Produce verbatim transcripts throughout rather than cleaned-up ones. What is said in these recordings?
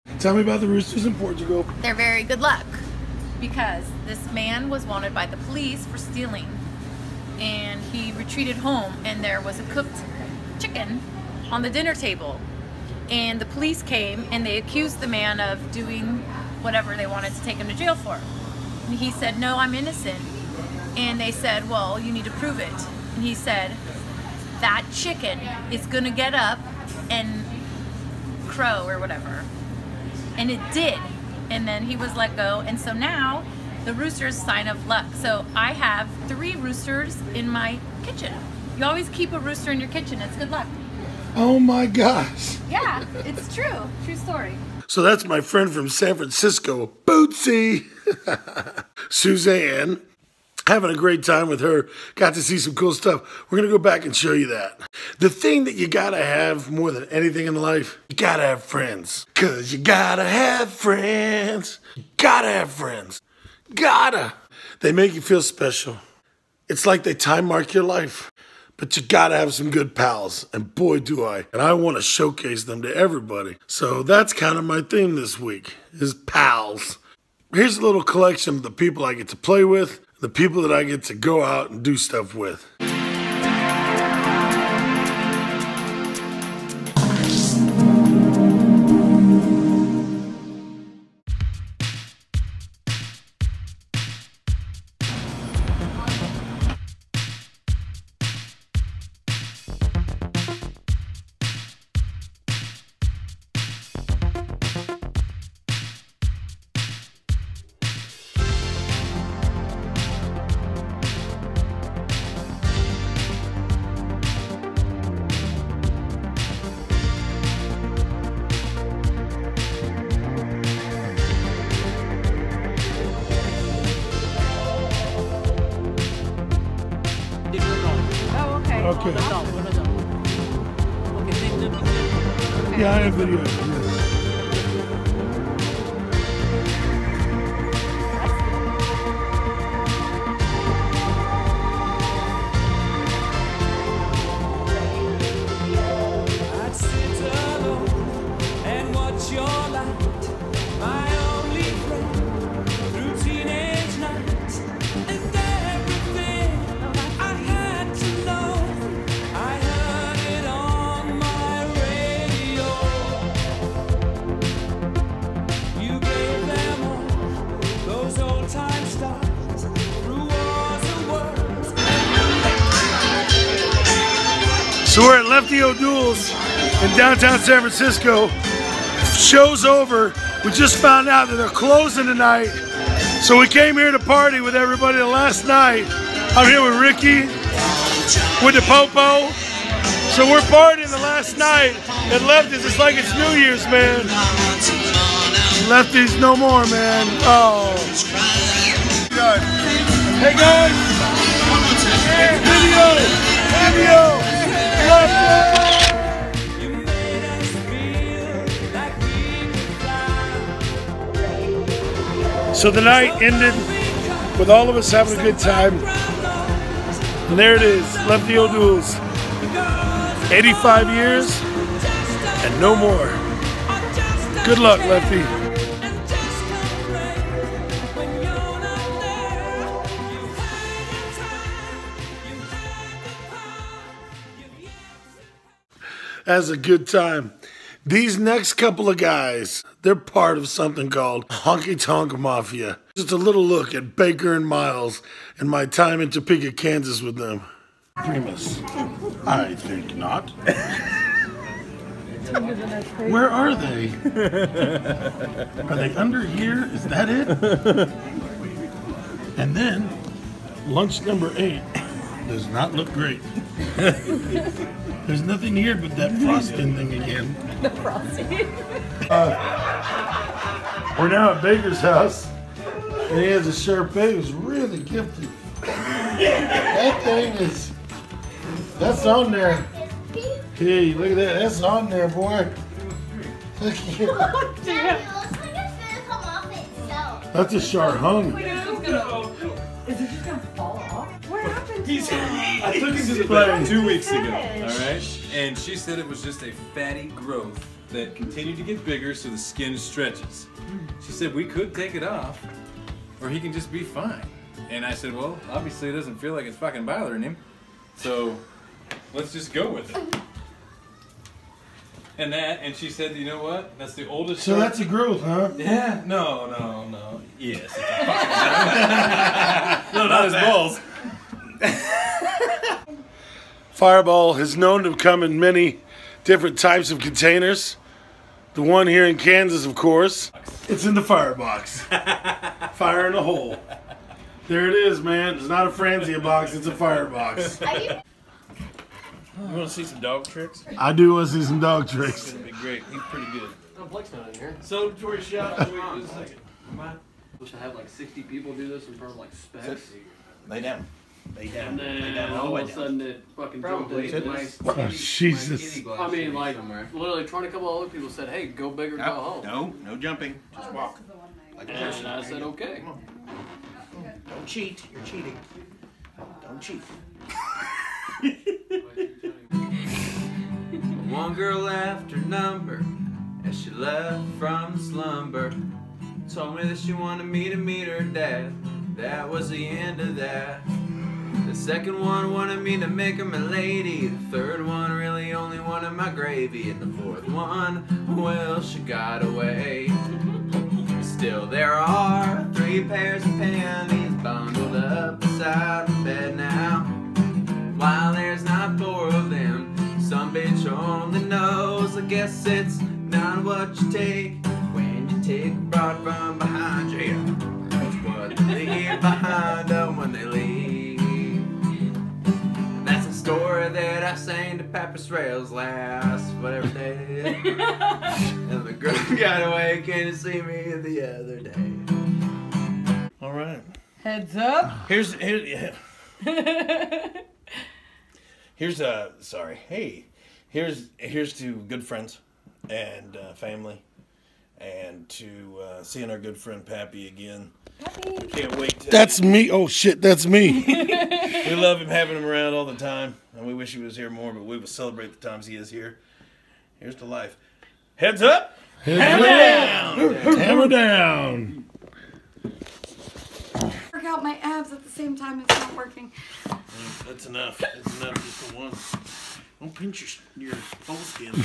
Tell me about the roosters in Portugal. They're very good luck because this man was wanted by the police for stealing, and he retreated home and there was a cooked chicken on the dinner table, and the police came and they accused the man of doing whatever they wanted to take him to jail for. And he said, no, I'm innocent. And they said, well, you need to prove it. And he said, that chicken is gonna get up and crow or whatever. And it did. And then he was let go. And so now the rooster's sign of luck. So I have three roosters in my kitchen. You always keep a rooster in your kitchen. It's good luck. Oh my gosh. Yeah, it's true. True story. So that's my friend from San Francisco, Bootsy. Suzanne. Having a great time with her. Got to see some cool stuff. We're going to go back and show you that. The thing that you got to have more than anything in life, you got to have friends. Because you got to have friends. You got to have friends. Gotta. They make you feel special. It's like they time mark your life. But you got to have some good pals. And boy, do I. And I want to showcase them to everybody. So that's kind of my theme this week, is pals. Here's a little collection of the people I get to play with. The people that I get to go out and do stuff with. Okay. Yeah, I have video. I'd sit alone and watch your light, my only friend through teenage nights, and everything I had to know. I heard it on my radio. You gave them all those old time stars through wars and worlds. So we're at Lefty O'Douls in downtown San Francisco. Show's over. We just found out that they're closing tonight. So we came here to party with everybody the last night. I'm here with Ricky, with the Popo. So we're partying the last night at Lefty's. It's like it's New Year's, man. Lefty's no more, man. Oh. Hey guys. Video. Video. Lefty. You made us feel like we could fly. So the night ended with all of us having a good time. And there it is, Lefty O'Douls. eighty-five years and no more. Good luck, Lefty. That's a good time. These next couple of guys, they're part of something called Honky Tonk Mafia. Just a little look at Baker and Miles and my time in Topeka, Kansas with them. Primus. I think not. Where are they? Are they under here? Is that it? And then, lunch number eight does not look great. There's nothing here but that frosting thing again. The frosting. uh, we're now at Baker's house, and he has a Sharpay who's really gifted. That thing is, that's on there. Hey, look at that, that's on there, boy. Look here. Oh, damn. It looks like it's gonna come off itself. That's a Char hung. Is it just gonna fall off? What happened to He's, it? I took him to the vet two weeks ago, alright? And she said it was just a fatty growth that continue to get bigger so the skin stretches. She said we could take it off, or he can just be fine. And I said, well, obviously it doesn't feel like it's fucking bothering him, so let's just go with it. And that, and she said, you know what? That's the oldest. So that's a growth, huh? Yeah. No, no, no. Yes. It's a fucking no, not his balls. Fireball is known to come in many different types of containers. The one here in Kansas, of course. It's in the firebox. Fire in a hole. There it is, man. It's not a Franzia box, it's a firebox. You want to see some dog tricks? I do want to see some dog It's tricks. gonna be great. He's pretty good. No, Blake's not in here. Celebratory shot. Wait just a second. Supposed to have like sixty people do this in front of like specs. Lay down. Lay down. And Lay then down all the all way of a down. sudden it fucking jumped Probably. into My- this. Oh, Jesus. I mean, like, literally twenty couple other people said, hey, go big or go No, home. no, no jumping. Just walk. Like a person. And I said, okay. Come on. Don't cheat. You're cheating. Don't cheat. One girl left her number as she left from slumber. Told me that she wanted me to meet her dad. That was the end of that. The second one wanted me to make her my lady. The third one really only wanted my gravy. And the fourth one, well, she got away. Still, there are three pairs of panties bundled up beside my bed now. While there's not four of them, some bitch only knows. I guess it's not what you take when you take a broad from behind you. It's what they leave behind them when they leave. And that's a story that I sang to Papi Sorrels last whatever day. And the girl got away, came to see me the other day. All right. Heads up. Here's here, here's uh sorry. Hey, here's here's to good friends and uh, family, and to uh, seeing our good friend Papi again. Papi. Can't wait to. That's me. Oh, shit, that's me. We love him, having him around all the time, and we wish he was here more. But we will celebrate the times he is here. Here's to life. Heads up. Hammer down. Hammer down. Work out my abs at the same time. It's not working. That's enough. That's enough just for one. Don't pinch your your foreskin.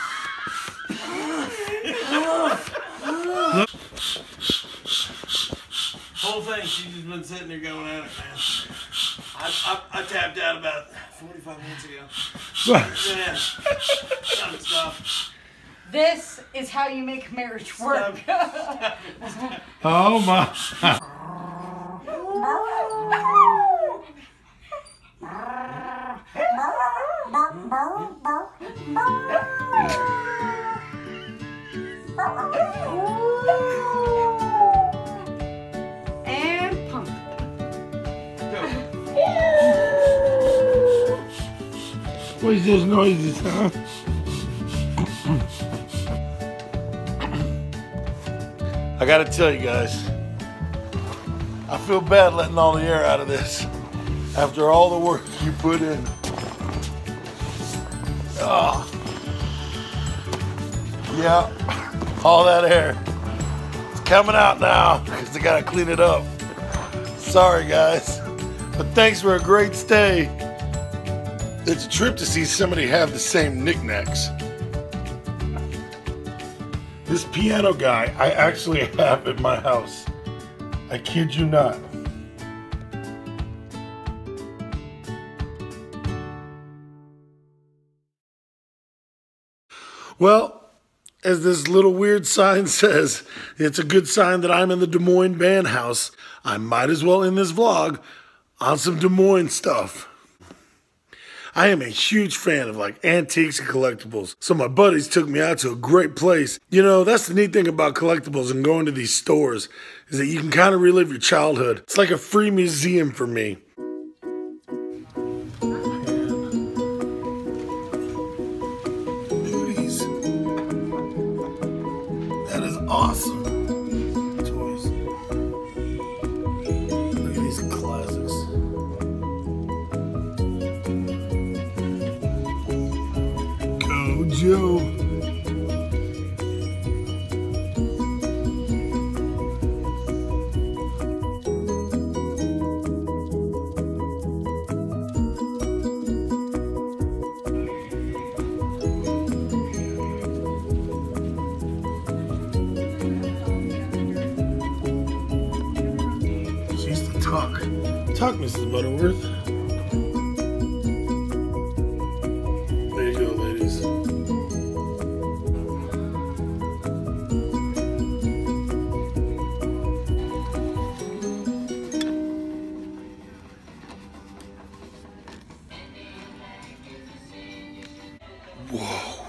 Whole thing, she's just been sitting there going at it, man. I, I, I tapped out about forty-five minutes ago. Yeah. Stop, stop. This is how you make marriage work. Oh, my. And pump. What is those noises, huh? I gotta tell you guys, I feel bad letting all the air out of this after all the work you put in. Oh. Yeah, all that air. It's coming out now because they gotta clean it up. Sorry guys, but thanks for a great stay. It's a trip to see somebody have the same knickknacks. This piano guy I actually have at my house. I kid you not. Well, as this little weird sign says, it's a good sign that I'm in the Des Moines band house. I might as well end this vlog on some Des Moines stuff. I am a huge fan of like antiques and collectibles, so my buddies took me out to a great place. You know, that's the neat thing about collectibles and going to these stores, is that you can kind of relive your childhood. It's like a free museum for me. Beauties. That is awesome. Toys. Look at these classics. Joe. Talk. Talk, Missus Butterworth. There you go, ladies. Whoa.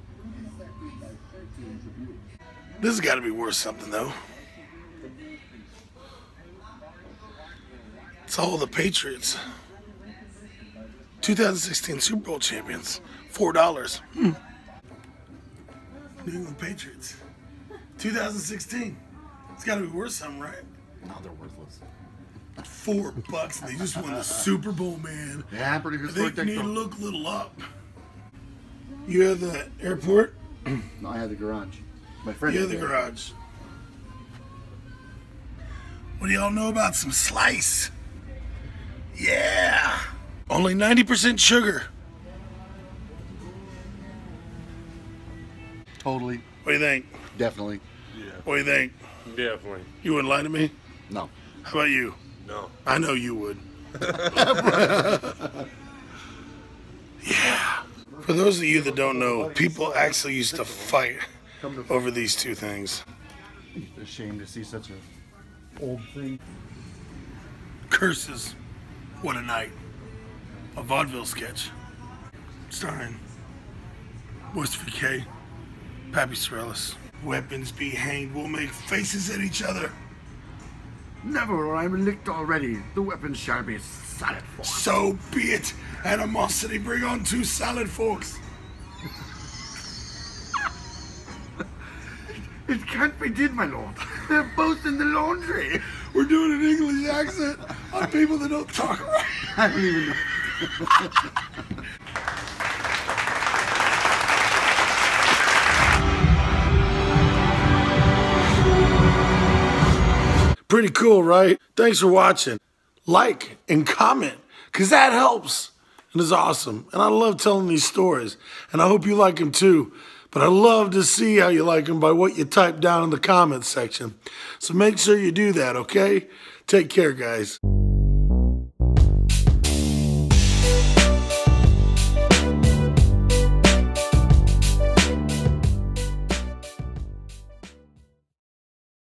This has got to be worth something, though. It's all the Patriots. two thousand sixteen Super Bowl champions. four dollars. Hmm. New England Patriots. two thousand sixteen. It's got to be worth something, right? No, they're worthless. Four bucks, and they just won the Super Bowl, man. Yeah, pretty good I story. think you need to look a little up. You have the airport? No, I had the garage. My friend You had have the there. garage. What do y'all know about some slice? Yeah. Only ninety percent sugar. Totally. What do you think? Definitely. What do you think? Definitely. You wouldn't lie to me? No. How about you? No. I know you would. Yeah. For those of you that don't know, people actually used to fight over these two things. It's a shame to see such a old thing. Curses. What a night. A vaudeville sketch. Starring Voice for K, Papi Sorrels. Weapons be hanged, we'll make faces at each other. Never, I'm licked already. The weapon shall be salad fork. So be it. Animosity, bring on two salad forks. It can't be did, my lord. They're both in the laundry. We're doing an English accent on people that don't talk right. I don't even know. Pretty cool, right? Thanks for watching. Like and comment, because that helps and is awesome. And I love telling these stories, and I hope you like them too. But I love to see how you like them by what you type down in the comments section. So make sure you do that, okay? Take care, guys.